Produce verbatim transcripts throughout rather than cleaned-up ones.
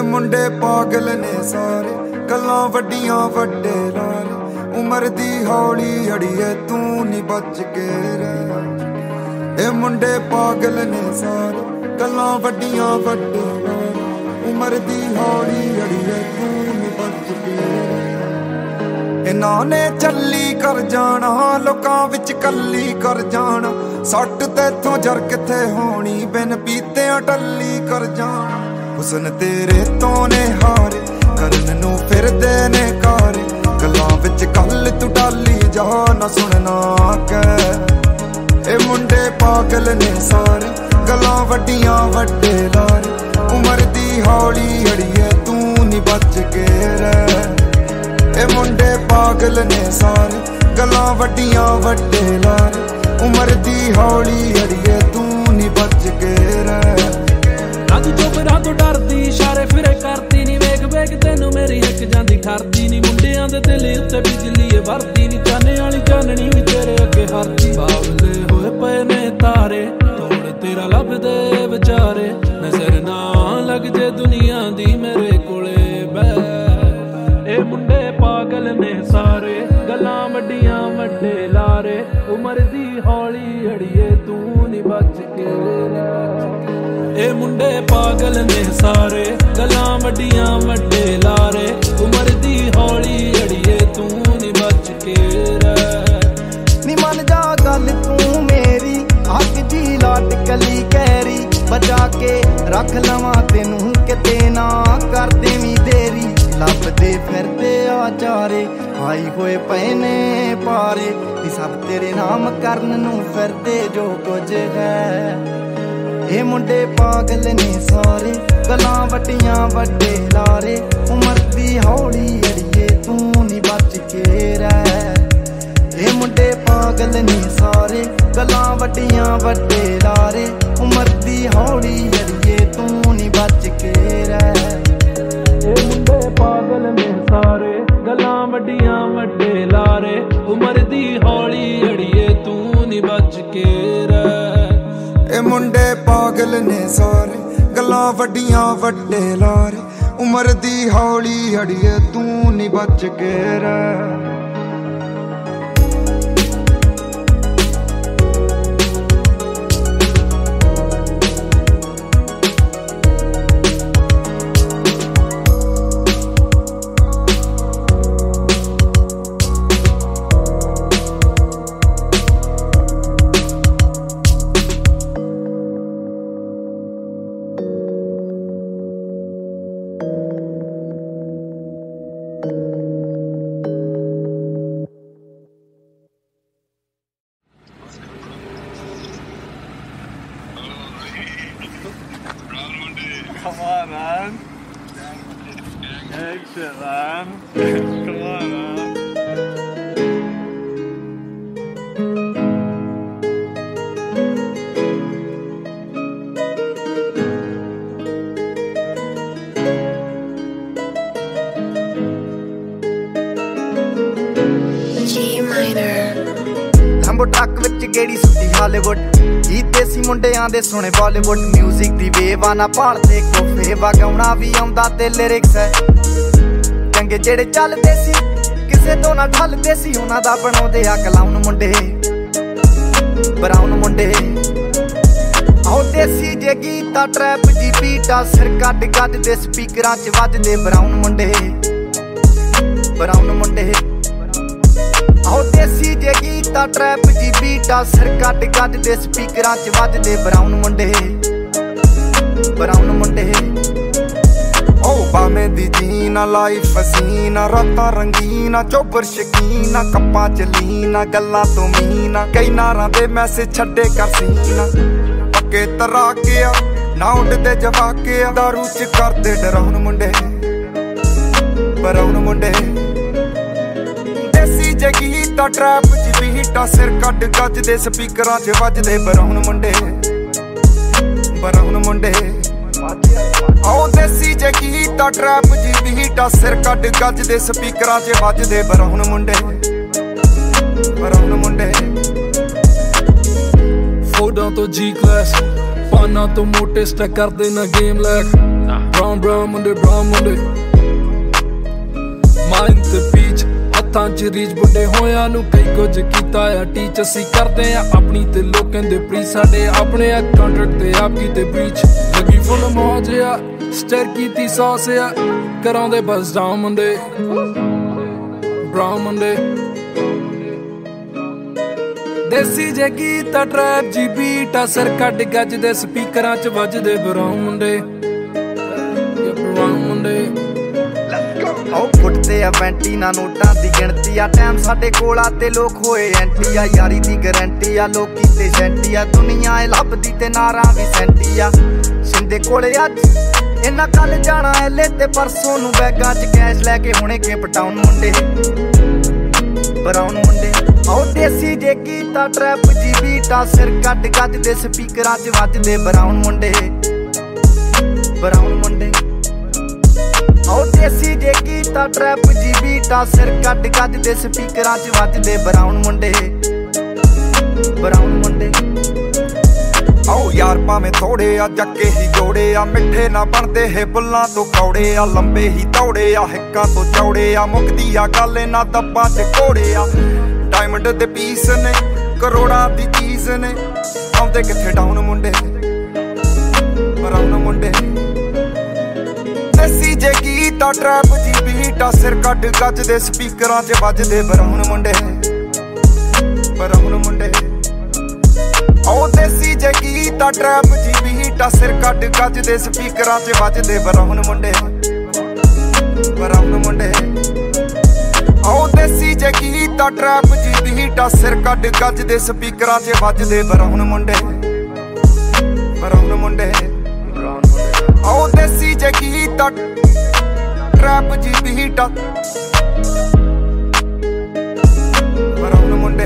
मुंडे पागल ने सारे, गल्लां वड्डियां वड्डे लारे। उमर दी हौली अड़िए तू नी बच के रह। ए मुंडे पागल ने सारे, गल्लां वड्डियां वड्डे लारे। उमर दी हौली अड़िए तू नी बच के रह। इन्हां ने चली कर जाना, लोकां विच कल्ली कर जाना। सट तेथों जर किथे होनी, बिन पीतियां टल्ली कर जाना। हुसन तेरे तो ने हारे, करन नू फिरदे ने कारे। गल्लां विच गल तू डाली जा, ना सुनना कह। ए मुंडे पागल ने सारे, गल्लां वड्डियां वड्डे लारे। उमर दी हौली अड़िए तू नी बच के रह। ए मुंडे पागल ने सारे, गल्लां वड्डियां वड्डे लारे। उमर दी हौली अड़िए तू नी बच के रह। तू चुप रह तू डरदी, इशारे फिरे करदी नी। वेख वेख तेनू मेरी हिक जांदी ठरदी नी। मुंडियां दे दिल उत्ते बिजली वरदी नी। चाने वाली चाननी भी तेरे अगे हरदी। बावले होए पे ने तारे, तोड़ तेरा लभदे विचारे। नजर ना लग जे दुनिया दी मेरे कोले बह। ए मुंडे पागल ने सारे, गल्लां वड्डियां वड्डे लारे। उमर दी हौली अड़िए तू नी बच के रह। ए मुंडे पागल ने सारे, गल्लां वड्डियां वड्डे लारे। उमर दी हौली अड़िए तू नी बच के रह। नी मन जा गल तू मेरी, अग दी लाट कली कैरी। बचा के रख लवां तेनू किते ना कर देवीं देरी। लभदे फिरदे आचारे, आई होए पए ने पारे। नी सब तेरे नाम करन नू फिरदे जो कुछ है। ए मुंडे पागल ने सारे, गल्लां वड्डियां वड्डे लारे। उमर दी हौली अड़िए तू नी बच के रह। ए मुंडे पागल ने सारे, गल्लां वड्डियां वड्डे लारे। उमर दी हौली अड़िए तू नी बच के रह। ए मुंडे पागल ने सारे, गल्लां वड्डियां वड्डे लारे। उमर दी हौली अड़िए तू नी बच के रह। ए मुंडे पागल ने सारे, गल्लां वड्डियां वड्डे लारे। उमर दी हौली अड़िए तू नी बच के रह। Come on, man. Egg shit, man. Come on, man. G minor. लंबो ट्रक विच गेड़ी सुट्टी हालीवुड। गीत देसी मुंडियां दे सुने बॉलीवुड। म्यूजिक दी वेवा ना भालदे कोफे, वगाउणा भी आउंदा ते लिरिक्स है। चंगे जेड़े चलदे सी, किसे तो ना ढलदे सी। उन्हां दा बनाउंदे आ क्लाउन मुंडे, ब्राउन मुंडे। आओ देसी जे गीता ट्रैप दी बीटा, सिर कट गज दे स्पीकरां च वजदे। ब्राउन मुंडे, ब्राउन मुंडे। आओ देसी जे गीता ट्रैप दी बीटा, सिर कट गज दे स्पीकरां च वजदे। ब्राउन मुंडे, ब्राउन मुंडे। ओ बामे दी जीना, लाइफ हसीना। रातां रंगीना, चोबर शकीना। कप्पां च लीना, गल्लां तो मीना। कई नारां दे मैसेज छड्डे कर सीना। पक्के तराके आ, ना उडदे जवाके आ। दारू च करदे डराउन मुंडे, ब्राउन मुंडे। देसी जे गीता ट्रैप च बीटा, सिर कट गज दे स्पीकरां च वजदे। ब्राउन मुंडे, ब्राउन मुंडे। आओ देसी जे गीता ट्रैप च बीटा, सिर कट गज दे स्पीकरां च वजदे। ब्राउन मुंडे, ब्राउन मुंडे। फोडां तो जी क्लास, पाना तो मोटे स्टैक करदे ना गेम लैक। Brown brown मुंडे brown मुंडे माइंड ते पीच हत्थां च रीच बुड्ढे होया नू कई कुछ कीता आ टीच असी करदे आ अपनी ते लोकें दे प्री साडे अपने आ कॉन्ट्रैक्ट ते आप कीते ब्रीच लगी फुल मौज आ स्टेर कीती सॉस आ करांदे बस डाउन मुंडे brown मुंडे देसी जे गीत ट्रैप जी बीट आ सिर कट गज दे स्पीकरां च वजदे brown मुंडे brown मुंडे ओ फुटते आ पैंटी ना नोटां दी गिणती आ टाइम साडे कोल आ ते लोक होए एंटी आ यारी दी गारंटी आ लोकी ते सेंटी आ दुनिया ए लभदी ते नारां भी सेंटी आ शिंदे कोले अज इन्ना कल जाना एले ते परसों नू बैगां च कैश लैके हुणे केप टाउन मुंडे ब्राउन मुंडे ओ देसी जे गीता ट्रैप जी बीटा सिर कट गज दे स्पीकरां च वजदे ब्राउन मुंडे ब्राउन मुंडे ओ देसी जे गीता ट्रैप जी बीटा सिर कट गज दे स्पीकरां च वजदे ब्राउन मुंडे ब्राउन मुंडे ओ यार भावें थोड़े आ जक्के ही जोड़े आ मिठे ना बनदे हे बुल्लां तो कौड़े आ लंबे ही दौड़े आ हिक्कां तो चौड़े आ मुकदी आ गल ना दब्बां च घोड़े आ डायमंड दे पीस ने करोड़ां दी चीज ने आउंदे किथे डाउन मुंडे ब्राउन मुंडे देसी जे गीता ट्रैप जी बीटा सिर कट गज दे स्पीकरां च वजदे ब्राउन मुंडे ब्राउन मुंडे ओ देसी जे गीता ट्रैप जी बीटा सिर कट गज दे स्पीकरां च वजदे ब्राउन मुंडे ब्राउन मुंडे ओ देसी जे गीता ट्रैप जी बीटा सिर कट गज दे स्पीकरां च वजदे ब्राउन मुंडे ब्राउन मुंडे ओ देसी जे गीता ट्रैप जी बीटा ब्राउन मुंडे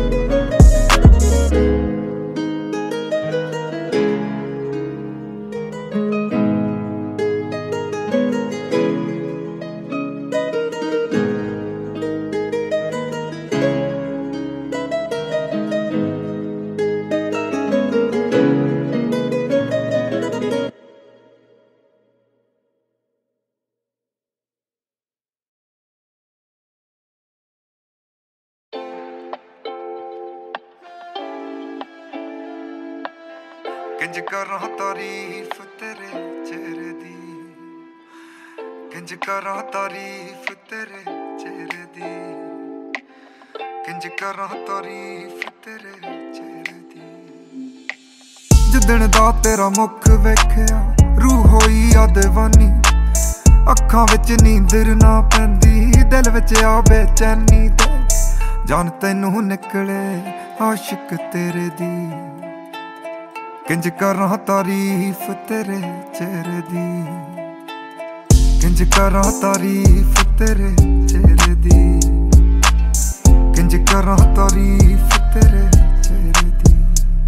किंज करां तारीफ तेरे चेहरे दी किंज करां तारीफ तेरे चेहरे दी किंज करां तारीफ तेरे चेहरे दी जिदण दा तेरा मुख वेखिया रूह होई आ दीवानी अखां विच नींदर ना पैंदी दिल विच आ बेचैनी ते जान तैनू निकले आशिक तेरे दी किंज करां तारीफ तेरे चेहरे दी किंज करां तारीफ तेरे चेहरे दी किंज करां तारीफ तेरे चेहरे दी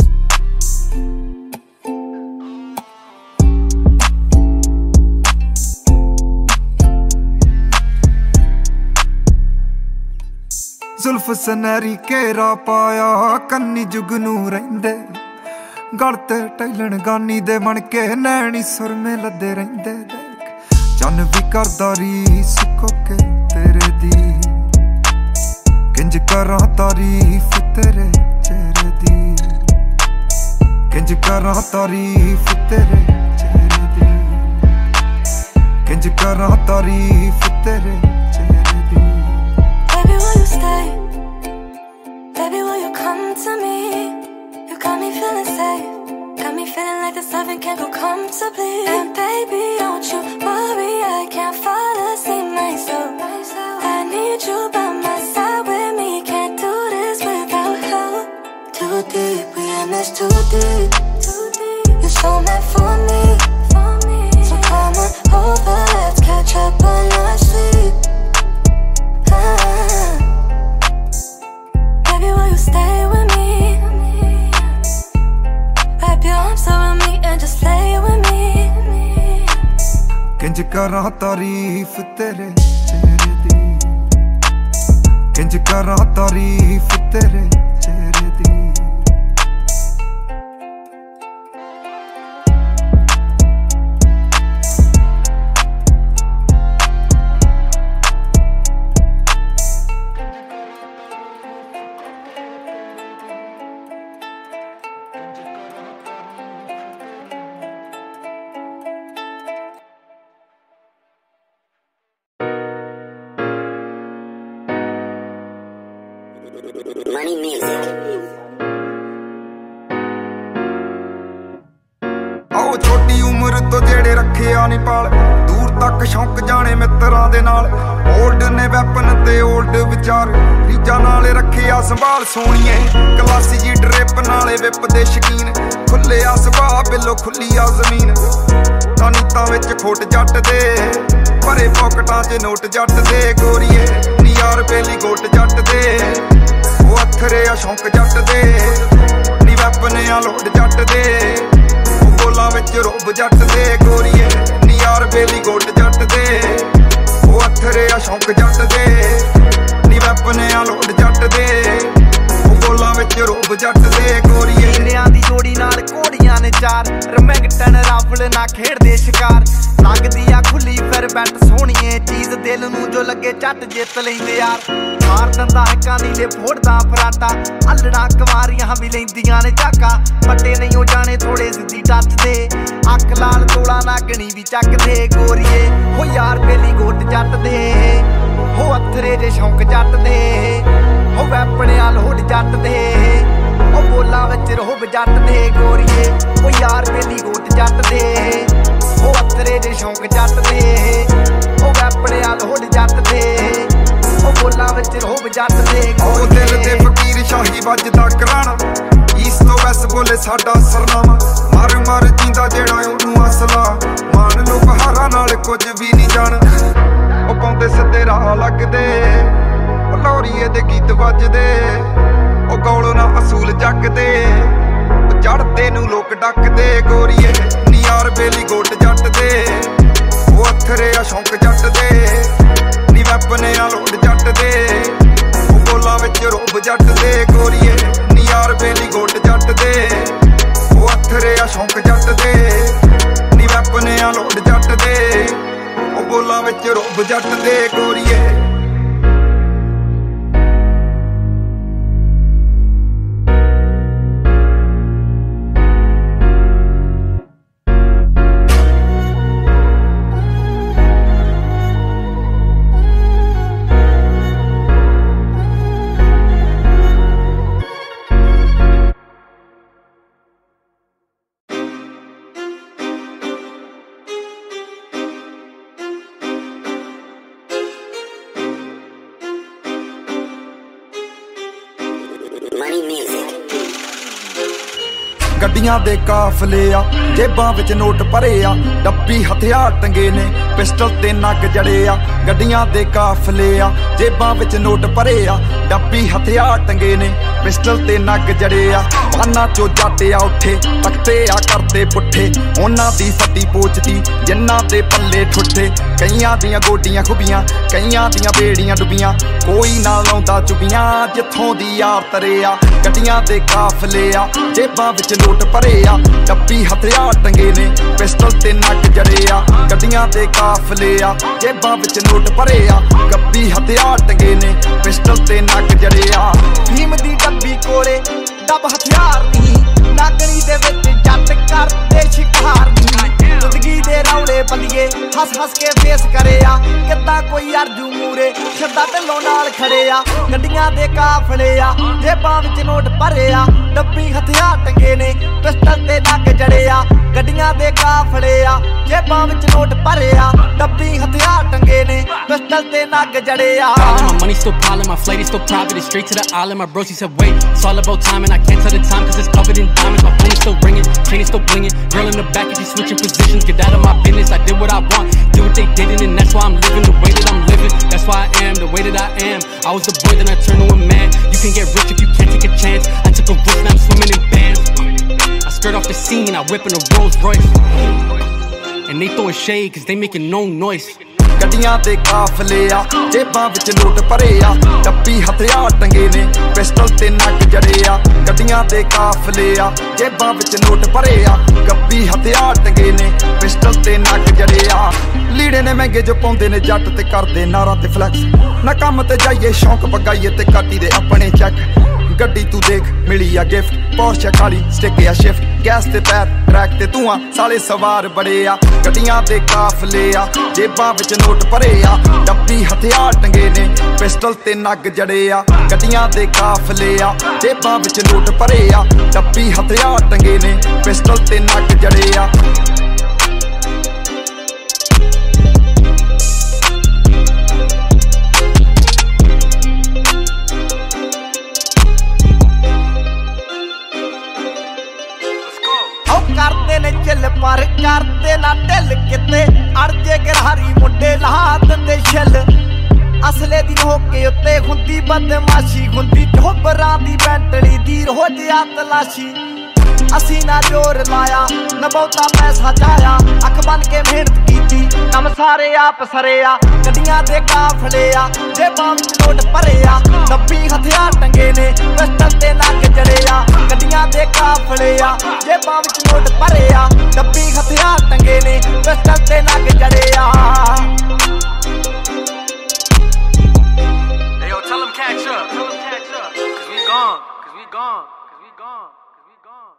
जुल्फ सनैरी घेरा पाया कन्नी जुगनू रहिंदे गल ते टैलन गानी दे बन के नैनी सुरमे लदे रहिंदे देख चन भी करदा रीस कोके तेरे दी किंज करां तारीफ तेरे चेहरे दी किंज करां तारीफ तेरे चेहरे दी किंज करां तारीफ तेरे चेहरे दी Baby, will you stay? Baby, will you come to me? You got me feeling safe. Got me feeling like this loving can't go comfortably. And baby, don't you worry, I can't fall asleep myself. I need you by my side with me. Can't do this without help. Too deep, we in this too deep. You're so meant for me. So come on over, let's catch up on our sleep. Ah. Baby, will you stay with me? Wrap your arms around me and just play with me. किंज करां तारीफ तेरे चेहरे दी किंज करां तारीफ तेरे चेहरे दी Money music. आओ छोटी उम्र तो जेड़े रखे आ नी पाल दूर तक शौक जाने मित्रां दे नाल ओल्ड ने वैपन ते ओल्ड विचार रीजा नाले रखे आ संभाल सोनिए क्लासी जी ड्रिप नाले विप दे शकीन खुले आ सुभाऽ बिलो खुली आ जमीन तानीतां विच खोट जट दे भरे पॉकटां च नोट जट दे गोरीए नी यार बेली गोट जट दे ओ अथरे आ शौक जट दे नी वैपन आ लोड जट दे बोलां विच रोब जट दे गोरीए नी यार बेली गोट जट दे ओ अथरे आ शौक जट दे नी वैपन आ लोड जट दे ओ बोलां विच रोब जट दे गोरीए इंडियां दी जोड़ी नाल घोड़ियां ने चार रमैंगटन राफल ना खेड़दे शिकार लगदी आ खुली फिर बैट सोहणीए चीज दिल नूं जो लगे झट जित लैंदे यार मार दंदा हक्कां दी ले फोड़दा फराटा अल्लड़ा कुवारियां भी लैंदियां ने झाका पट्टे नहीं हो जाने थोड़े जिद्दी टच दे अख लाल तोड़ा नागणी भी चकदे गोरीए हो यार बेली गोट जट दे हो अथरे जे शौक जट दे हो वैपने आ लोड जट दे ओ बोलां विच रोब जट दे गोरीए ओ यार बेली गोट जट दे ओ अथरे जे शौक जट दे ओ वैपने आ लोड जट दे ओ बोलां विच रोब जट दे ओ दिल दे फकीर शाही वजदा कराना ईस तो वैस बोले साडा सरनामा मर मर जींदा जेड़ा ओनू असला मान लो बहारा नाल कुछ भी नहीं जान ओ पाउंदे सिद्धे राह लगदे ओ लौरीए दे गीत वजदे ओ गौलों ना असूल जगदे ओ चढ़दे नू लोक डकदे गोरीए नी यार बेली गोट जट दे ओ अथरे आ शौक जट दे नी वैपने आ लोड जट दे ओ बोलां विच रोब जट दे गोरीए नी यार बेली गोट जट दे ओ अथरे आ शौक जट दे नी वैपने आ लोड जट दे ओ बोलां विच रोब जट दे गोरीए Money music. ਗੱਡੀਆਂ ਦੇ ਕਾਫਲੇ ਆ ਜੇਬਾਂ ਵਿੱਚ ਨੋਟ ਭਰੇ ਆ ਡੱਬੀ ਹਥਿਆਰ ਟੰਗੇ ਨੇ ਪਿਸਟਲ ਤੇ ਨੱਕ ਜੜੇ ਆ ਗੱਡੀਆਂ ਦੇ ਕਾਫਲੇ ਆ ਜੇਬਾਂ ਵਿੱਚ ਨੋਟ ਭਰੇ ਆ ਡੱਬੀ ਹਥਿਆਰ ਟੰਗੇ ਨੇ ਪਿਸਟਲ ਤੇ ਨੱਕ ਜੜੇ ਆ ਬਾਨਾਂ ਚੋਂ ਜੱਟ ਆ ਉੱਠੇ ਤਖਤੇ ਆ ਕਰਦੇ ਪੁੱਠੇ ਉਹਨਾਂ ਦੀ ਫੱਟੀ ਪੋਚਦੀ ਜਿੰਨਾਂ ਦੇ ਪੱਲੇ ਠੁੱਠੇ ਕਈਆਂ ਦੀਆਂ ਗੋਡੀਆਂ ਖੁੱਬੀਆਂ ਕਈਆਂ ਦੀਆਂ ਬੇੜੀਆਂ ਡੁੱਬੀਆਂ ਕੋਈ ਨਾ ਲਾਉਂਦਾ ਚੁਬੀਆਂ ਜਿੱਥੋਂ ਦੀ ਯਾਰ ਤਰੇ ਆ ਗੱਡੀਆਂ ਦੇ ਕਾਫਲੇ ਆ ਜੇਬਾਂ ਵਿੱਚ ਨੋਟ ਭਰੇ ਆ ਡੱਬੀ ਹਥਿਆਰ ਟੰਗੇ ਨੇ ਪਿਸਟਲ ਤੇ ਨੱਕ ਜੜੇ ਆ ਗੱਡੀਆਂ ਦੇ ਕਾਫਲੇ ਆ ਜੇਬਾਂ ਵਿੱਚ ਨੋਟ ਭਰੇ ਆ ਗੱਬੀ ਹਥਿਆਰ ਟੰਗੇ ਨੇ ਪਿਸਟਲ ਤੇ ਨੱਕ ਜੜੇ ਆ ਭੀਮ ਦੀ ਡੱਬੀ ਕੋਲੇ ਡੱਬ ਹਥਿਆਰ ਨਹੀਂ ਨਾਗਣੀ ਦੇ ਵਿੱਚ ਜੱਟ ਕਰਦੇ ਸ਼ਿਕਾਰ ਨਹੀਂ ਜ਼ਿੰਦਗੀ ਦੇ ਰੌਲੇ ਬੰਦੀਏ ਹੱਸ ਹੱਸ ਕੇ ਫੇਸ ਕਰੇ ਆ ਕਿੱਦਾਂ ਕੋਈ ਅਰਜੂ ਮੂਰੇ ਸ਼ੱਦਾ ਢਿੱਲੋਂ ਨਾਲ ਖੜੇ ਆ ਗੱਡੀਆਂ ਦੇ ਕਾਫਲੇ ਆ ਜੇਬਾਂ ਵਿੱਚ ਨੋਟ ਭਰੇ ਆ ਡੱਬੀ ਹਥਿਆਰ ਟੰਗੇ ਨੇ ਪਿਸਟਲ ਤੇ ਨੱਕ ਜੜੇ ਆ ਗੱਡੀਆਂ ਦੇ ਕਾਫਲੇ ਆ ਜੇਬਾਂ ਵਿੱਚ ਨੋਟ ਭਰੇ ਆ ਡੱਬੀ ਹਥਿਆਰ ਟੰਗੇ ਨੇ ਪਿਸਟਲ ਤੇ ਨੱਕ ਜੜੇ ਆ My money still piling, my flight is still private. It's straight to the island. My bro, she said, wait, it's all about time. And I can't tell the time cause it's covered in diamonds. My phone is still ringing, chain is still blinging. Girl in the back, if you switching positions, get out of my business. I did what I want, did what they didn't. And that's why I'm living the way that I'm living. That's why I am the way that I am. I was the boy, then I turned to a man. You can get rich if you can't take a chance. I took a risk, now I'm swimming in bands. I skirt off the scene, I whip in a Rolls Royce. And they throwing shade cause they making no noise. ਗੱਡੀਆਂ ਦੇ ਕਾਫਲੇ ਆ ਜੇਬਾਂ ਵਿੱਚ note ਭਰੇ ਆ ਡੱਬੀ ਹਥਿਆਰ ਟੰਗੇ ਨੇ ਪਿਸਟਲ ਤੇ ਨੱਕ ਜੜੇ ਆ ਗੱਡੀਆਂ ਦੇ ਕਾਫਲੇ ਆ ਜੇਬਾਂ ਵਿੱਚ ਨੋਟ ਭਰੇ ਆ ਗੱਬੀ ਹਥਿਆਰ ਟੰਗੇ ਨੇ ਪਿਸਟਲ ਤੇ ਨੱਕ ਜੜੇ ਆ ਲੀੜੇ ਨੇ ਮਹਿੰਗੇ ਜੋ ਪਾਉਂਦੇ ਨੇ ਜੱਟ ਤੇ ਕਰਦੇ ਨਾਰਾਂ ਤੇ ਫਲੈਕਸ ਨਾ ਕੰਮ ਤੇ ਜਾਈਏ ਸ਼ੌਂਕ ਪਗਾਈਏ ਤੇ ਕਾਟੀ ਦੇ ਆਪਣੇ ਚੱਕ गड्डी तू देख मिली आ गिफ्ट पोर्शे काली स्टिक या शिफ्ट गैस ते पैर ट्रैक ते धुआं साले सवार बड़े आ गड्डियां दे काफले आ जेबां विच नोट भरे आ डब्बी हथियार टंगे ने पिस्टल ते नग जड़े आ गड्डियां दे काफले आ जेबां विच नोट भरे आ डब्बी हथियार टंगे ने पिस्टल ते नग जड़े आ करते ने चिल पर करते ना ढिल किते अड़जे गरहारी मुंडे ला दिंदे छिल असले दी होके उत्ते हुंदी बदमाशी हुंदी ठोबरां दी बैंटली दी रोज आ तलाशी असी ना जोर लाया न बहुता पैसा जाया अख बन के मेहनत कीती कम सारे आप सरे आ गड्डियां दे काफले आ जेबां विच नोट भरे आ नब्बी हथियार टंगे ने पिस्टल ते नग जड़े आ गड्डियां दे काफले आ जेबां विच नोट भरे आ नब्बी हथियार टंगे ने पिस्टल ते नग जड़े आ Hey yo, tell them catch up, tell them catch up, cause we gone, cause we gone, cause we gone, cause we gone.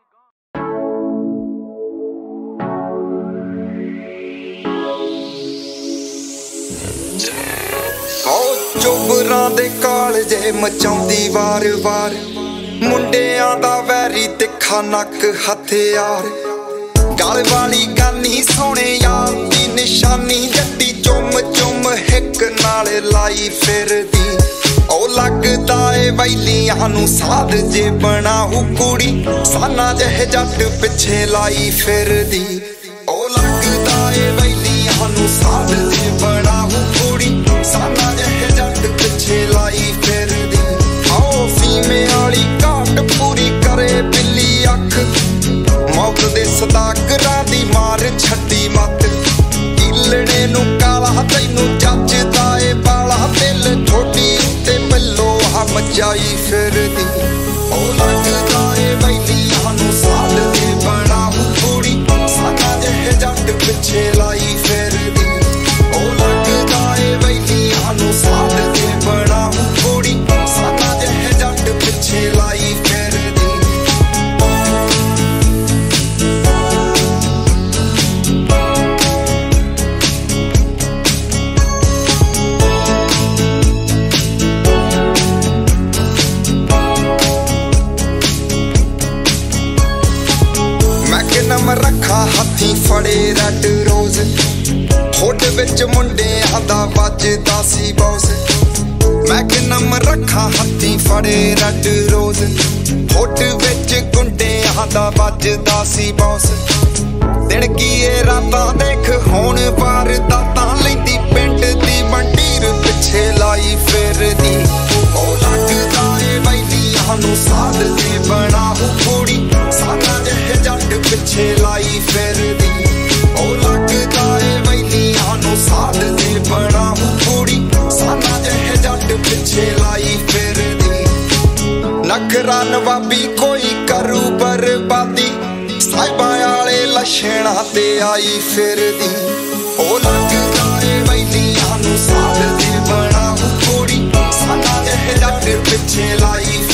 ਚੋਬਰਾਂ ਦੇ ਕਾਲਜੇ ਮਚਾਉਂਦੀ ਵਾਰ-ਵਾਰ ਮੁੰਡਿਆਂ ਦਾ ਵੈਰੀ ਤਿੱਖਾ ਨੱਕ ਹਥਿਆਰ ਗਲ ਵਾਲੀ ਗਾਨੀ ਸੋਹਣੇ ਯਾਰ ਦੀ ਨਿਸ਼ਾਨੀ ਜੱਟੀ ਚੁੰਮ ਚੁੰਮ ਹਿੱਕ ਨਾਲ ਲਾਈ ਫਿਰਦੀ ਉਹ ਲੱਗਦਾ ਏ ਵੈਲੀਆਂ ਨੂੰ ਸਾਧ ਜੇ ਬਣਾਉ ਕੁੜੀ ਸਾਨਾ ਜਿਹੇ ਜੱਟ ਪਿੱਛੇ ਲਾਈ ਫਿਰਦੀ ਉਹ ਲੱਗਦਾ ਏ ਵੈਲੀਆਂ ਨੂੰ ਸਾਧ ਜੇ ਬਣਾਉ ਕੁੜੀ ਸਾਨਾ ਜਿਹੇ ਜੱਟ ਪਿੱਛੇ ਲਾਈ ਫਿਰਦੀ ਆਓ ਫੀਮੇ ਵਾਲੀ ਘਾਟ ਪੂਰੀ ਕਰੇ ਬਿੱਲੀ ਅੱਖ ਮੌਤ ਦੇ ਸਦਾਗਰਾਂ ਦੀ ਮਾਰ ਛੱਡੀ ਮੱਤ ਕਿਲਣੇ ਨੂੰ ਕਾਲਾ ਤੈਨੂੰ ਜੱਜਦਾ ਏ ਬਾਲਾ ਦਿਲ ਠੋਡੀ ਉੱਤੇ ਮੱਲੋ ਹਮ ਜਾਈ ਫਿਰਦੀ ਉਹ ਲੱਗਦਾ ਏ ਵੈਲੀਆਂ ਨੂੰ ਸਾਧ ਦੇ ਬਣਾਉ ਕੁੜੀ ਸਾਨਾ ਜਿਹੇ ਜੱਟ ਪਿੱਛੇ ਲਾਈ ਫਿਰਦੀ ਉਹ ਲੱਗਦਾ ਏ ਵੈਲੀਆਂ ਨੂੰ ਸਾਧ ਦੇ ਬਣਾਉ ਕੁੜੀ ਸਾਨਾ ਜਿਹੇ ਜੱਟ ਪਿੱਛੇ ਲਾਈ ਫਿਰਦੀ ਨਮ ਰੱਖਾ ਹੱਥੀਂ ਫੜੇ ਰੈਡ ਰੋਜ਼ ਹੋਡ ਵਿੱਚ ਮੁੰਡਿਆਂ ਦਾ ਵੱਜਦਾ ਸੀ ਬੌਸ ਮੈਂ ਕਿ ਨਮ ਰੱਖਾ ਹੱਥੀਂ ਫੜੇ ਰੈਡ ਰੋਜ਼ ਹੋਡ ਵਿੱਚ ਗੁੰਡਿਆਂ ਦਾ ਵੱਜਦਾ ਸੀ ਬੌਸ ਦਿਨ ਕੀਏ ਰਾਤਾਂ ਦੇਖ ਹੁਣ ਵਾਰਦਾਤਾਂ ਲੈਂਦੀ ਪਿੰਡ ਦੀ ਮੰਡੀਰ ਪਿੱਛੇ ਲਾਈ ਫਿਰਦੀ ਉਹ ਲੱਗਦਾ ਏ ਵੈਲੀਆਂ ਨੂੰ ਸਾਧ ਦੇ ਬਣਾਉ ਕੁੜੀ ਸਾਨਾ ਜਿਹੇ ਜੱਟ ਪਿੱਛੇ ਲਾਈ ਫਿਰਦੀ ਉਹ ਲੱਗਦਾ ਏ ਵੈਲੀਆਂ ਨੂੰ ਸਾਧ ਦੇ ਬਣਾਉ ਕੁੜੀ ਸਾਨਾ ਜਿਹੇ ਜੱਟ ਪਿੱਛੇ ਲਾਈ ਫਿਰਦੀ ਨਖਰਾ ਨਵਾਬੀ ਕੋਈ ਕਰੂ ਬਰਬਾਦੀ ਸਾਹਿਬਾਂ ਵਾਲੇ ਲੱਛਣਾਂ ਤੇ ਆਈ ਫਿਰਦੀ ਉਹ ਲੱਗਦਾ ਏ ਵੈਲੀਆਂ ਨੂੰ ਸਾਧ ਦੇ ਬਣਾਉ ਕੁੜੀ ਸਾਨਾ ਜਿਹੇ ਜੱਟ ਪਿੱਛੇ ਲਾਈ